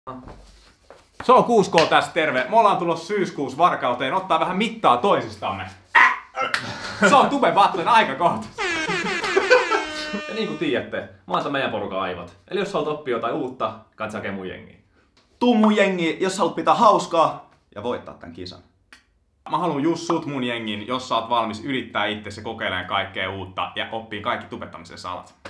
Se on 6K tässä, terve. Me ollaan tulossa syyskuussa Varkauteen ottaa vähän mittaa toisistamme. Se on Tube Battlen aika kohta. Ja niin kuin tiedätte, mä oon meidän porukan aivot. Eli jos haluat oppia jotain uutta, kannattaa hakea mun jengiin. Tuu mun jengiin, jos haluat pitää hauskaa ja voittaa tän kisan. Mä haluan just sut mun jengiin, jos sä oot valmis yrittää itse kokeilemaan kaikkea uutta ja oppii kaikki tubettamisen salat.